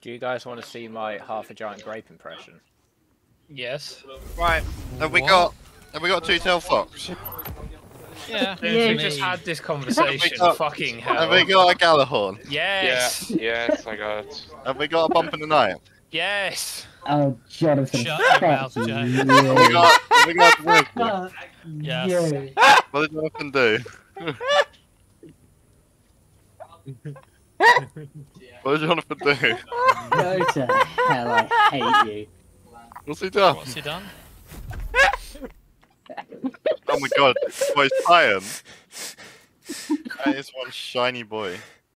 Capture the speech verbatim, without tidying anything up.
Do you guys want to see my half a giant grape impression? Yes. Right. Have we What? got? Have we got a two-tailed fox? Yeah. We me. just had this conversation. got- Fucking hell. Have we got a Gallahorn? Yes. Yeah, yes, I got it. Have we got a bump in the night? Yes. Oh, Jonathan. Shut your mouth, fuck Jay. you. Have we got? Have we got the Fuck Yes. you. What did Jonathan do? What did Jonathan do? Go to hell, I hate you. What's he done? What's he done? Oh my god, boy's tired. That is one shiny boy.